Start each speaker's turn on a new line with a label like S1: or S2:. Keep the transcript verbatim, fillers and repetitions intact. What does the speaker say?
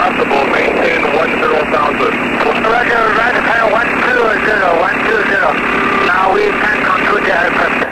S1: possible, maintain one zero thousand.
S2: Roger, right, one two zero, one two zero. Now we can conclude the aircraft.